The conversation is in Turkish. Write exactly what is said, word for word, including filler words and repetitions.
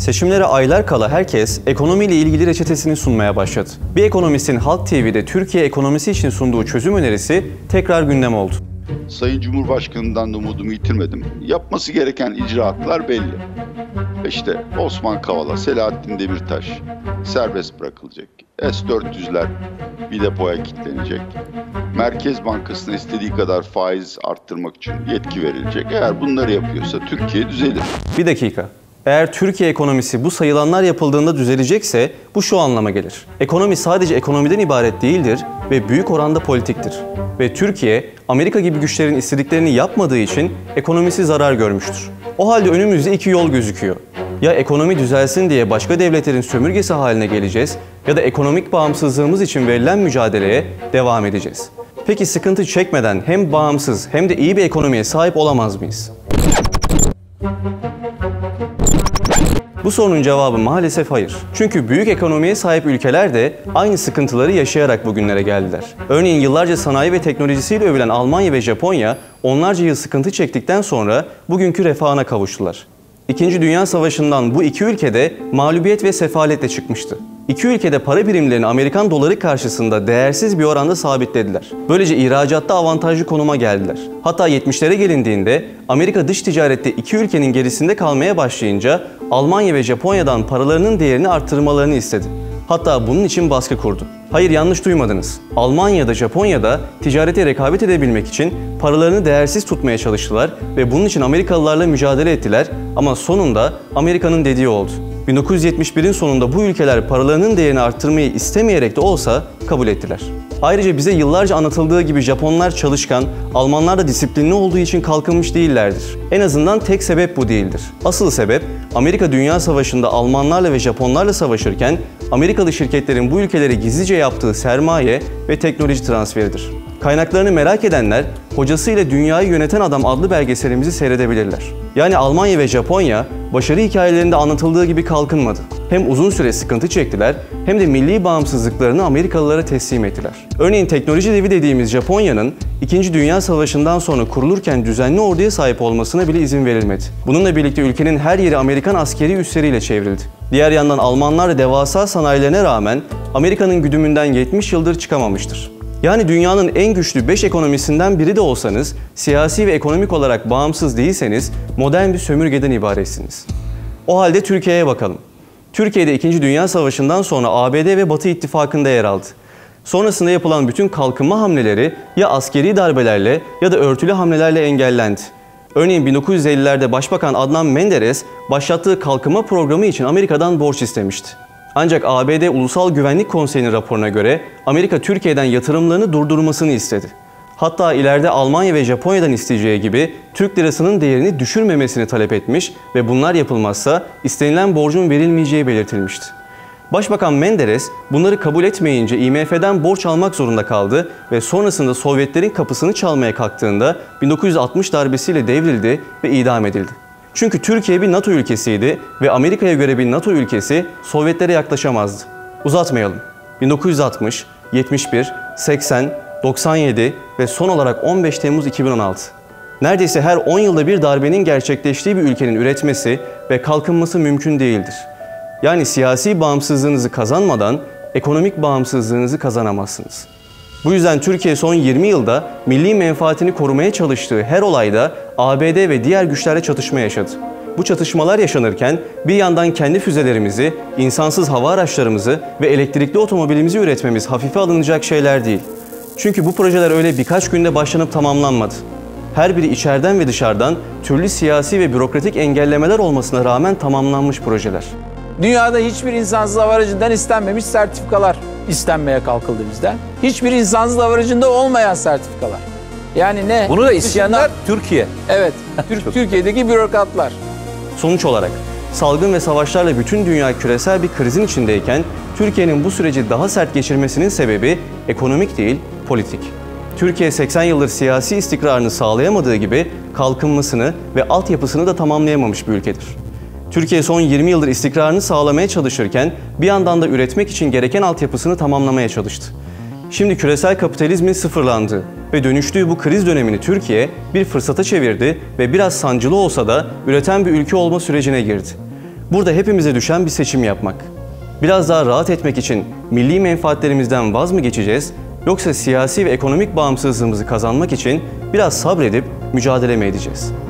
Seçimlere aylar kala herkes ekonomiyle ilgili reçetesini sunmaya başladı. Bir ekonomistin Halk T V'de Türkiye ekonomisi için sunduğu çözüm önerisi tekrar gündem oldu. Sayın Cumhurbaşkanı'ndan da umudumu yitirmedim. Yapması gereken icraatlar belli. İşte Osman Kavala, Selahattin Demirtaş serbest bırakılacak. S dört yüzler bir depoya kilitlenecek. Merkez Bankası'na istediği kadar faiz arttırmak için yetki verilecek. Eğer bunları yapıyorsa Türkiye düzelir. Bir dakika. Eğer Türkiye ekonomisi bu sayılanlar yapıldığında düzelecekse bu şu anlama gelir. Ekonomi sadece ekonomiden ibaret değildir ve büyük oranda politiktir. Ve Türkiye, Amerika gibi güçlerin istediklerini yapmadığı için ekonomisi zarar görmüştür. O halde önümüzde iki yol gözüküyor. Ya ekonomi düzelsin diye başka devletlerin sömürgesi haline geleceğiz ya da ekonomik bağımsızlığımız için verilen mücadeleye devam edeceğiz. Peki sıkıntı çekmeden hem bağımsız hem de iyi bir ekonomiye sahip olamaz mıyız? Bu sorunun cevabı maalesef hayır. Çünkü büyük ekonomiye sahip ülkeler de aynı sıkıntıları yaşayarak bugünlere geldiler. Örneğin yıllarca sanayi ve teknolojisiyle övülen Almanya ve Japonya onlarca yıl sıkıntı çektikten sonra bugünkü refahına kavuştular. İkinci Dünya Savaşı'ndan bu iki ülke de mağlubiyet ve sefaletle çıkmıştı. İki ülkede para birimlerini Amerikan doları karşısında değersiz bir oranda sabitlediler. Böylece ihracatta avantajlı konuma geldiler. Hatta yetmişlere gelindiğinde Amerika dış ticarette iki ülkenin gerisinde kalmaya başlayınca Almanya ve Japonya'dan paralarının değerini arttırmalarını istedi. Hatta bunun için baskı kurdu. Hayır, yanlış duymadınız. Almanya'da, Japonya'da ticarete rekabet edebilmek için paralarını değersiz tutmaya çalıştılar ve bunun için Amerikalılarla mücadele ettiler ama sonunda Amerika'nın dediği oldu. bin dokuz yüz yetmiş birin sonunda bu ülkeler paralarının değerini arttırmayı istemeyerek de olsa kabul ettiler. Ayrıca bize yıllarca anlatıldığı gibi Japonlar çalışkan, Almanlar da disiplinli olduğu için kalkınmış değillerdir. En azından tek sebep bu değildir. Asıl sebep Amerika Dünya Savaşı'nda Almanlarla ve Japonlarla savaşırken Amerikalı şirketlerin bu ülkelere gizlice yaptığı sermaye ve teknoloji transferidir. Kaynaklarını merak edenler Hocasıyla Dünyayı Yöneten Adam adlı belgeselimizi seyredebilirler. Yani Almanya ve Japonya başarı hikayelerinde anlatıldığı gibi kalkınmadı. Hem uzun süre sıkıntı çektiler hem de milli bağımsızlıklarını Amerikalılara teslim ettiler. Örneğin teknoloji devi dediğimiz Japonya'nın İkinci Dünya Savaşı'ndan sonra kurulurken düzenli orduya sahip olmasına bile izin verilmedi. Bununla birlikte ülkenin her yeri Amerikan askeri üsleriyle çevrildi. Diğer yandan Almanlar devasa sanayilerine rağmen Amerika'nın güdümünden yetmiş yıldır çıkamamıştır. Yani dünyanın en güçlü beş ekonomisinden biri de olsanız, siyasi ve ekonomik olarak bağımsız değilseniz modern bir sömürgeden ibaretsiniz. O halde Türkiye'ye bakalım. Türkiye'de İkinci Dünya Savaşı'ndan sonra A B D ve Batı ittifakında yer aldı. Sonrasında yapılan bütün kalkınma hamleleri ya askeri darbelerle ya da örtülü hamlelerle engellendi. Örneğin bin dokuz yüz ellilerde Başbakan Adnan Menderes başlattığı kalkınma programı için Amerika'dan borç istemişti. Ancak A B D Ulusal Güvenlik Konseyi'nin raporuna göre Amerika Türkiye'den yatırımlarını durdurmasını istedi. Hatta ileride Almanya ve Japonya'dan isteyeceği gibi Türk lirasının değerini düşürmemesini talep etmiş ve bunlar yapılmazsa istenilen borcun verilmeyeceği belirtilmişti. Başbakan Menderes bunları kabul etmeyince I M F'den borç almak zorunda kaldı ve sonrasında Sovyetlerin kapısını çalmaya kalktığında bin dokuz yüz altmış darbesiyle devrildi ve idam edildi. Çünkü Türkiye bir NATO ülkesiydi ve Amerika'ya göre bir NATO ülkesi Sovyetlere yaklaşamazdı. Uzatmayalım. bin dokuz yüz altmış, yetmiş bir, seksen, doksan yedi ve son olarak on beş Temmuz iki bin on altı. Neredeyse her on yılda bir darbenin gerçekleştiği bir ülkenin üretmesi ve kalkınması mümkün değildir. Yani siyasi bağımsızlığınızı kazanmadan ekonomik bağımsızlığınızı kazanamazsınız. Bu yüzden Türkiye son yirmi yılda milli menfaatini korumaya çalıştığı her olayda A B D ve diğer güçlerle çatışma yaşadı. Bu çatışmalar yaşanırken bir yandan kendi füzelerimizi, insansız hava araçlarımızı ve elektrikli otomobilimizi üretmemiz hafife alınacak şeyler değil. Çünkü bu projeler öyle birkaç günde başlanıp tamamlanmadı. Her biri içeriden ve dışarıdan türlü siyasi ve bürokratik engellemeler olmasına rağmen tamamlanmış projeler. Dünyada hiçbir insansız hava aracından istenmemiş sertifikalar istenmeye kalkıldı bizden. Hiçbir insansız hava aracında olmayan sertifikalar. Yani ne? Bunu da isteyenler Türkiye. Evet, Türkiye'deki bürokratlar. Sonuç olarak salgın ve savaşlarla bütün dünya küresel bir krizin içindeyken Türkiye'nin bu süreci daha sert geçirmesinin sebebi ekonomik değil, politik. Türkiye seksen yıldır siyasi istikrarını sağlayamadığı gibi kalkınmasını ve altyapısını da tamamlayamamış bir ülkedir. Türkiye son yirmi yıldır istikrarını sağlamaya çalışırken bir yandan da üretmek için gereken altyapısını tamamlamaya çalıştı. Şimdi küresel kapitalizmin sıfırlandığı ve dönüştüğü bu kriz dönemini Türkiye bir fırsata çevirdi ve biraz sancılı olsa da üreten bir ülke olma sürecine girdi. Burada hepimize düşen bir seçim yapmak. Biraz daha rahat etmek için milli menfaatlerimizden vaz mı geçeceğiz, yoksa siyasi ve ekonomik bağımsızlığımızı kazanmak için biraz sabredip mücadele mi edeceğiz?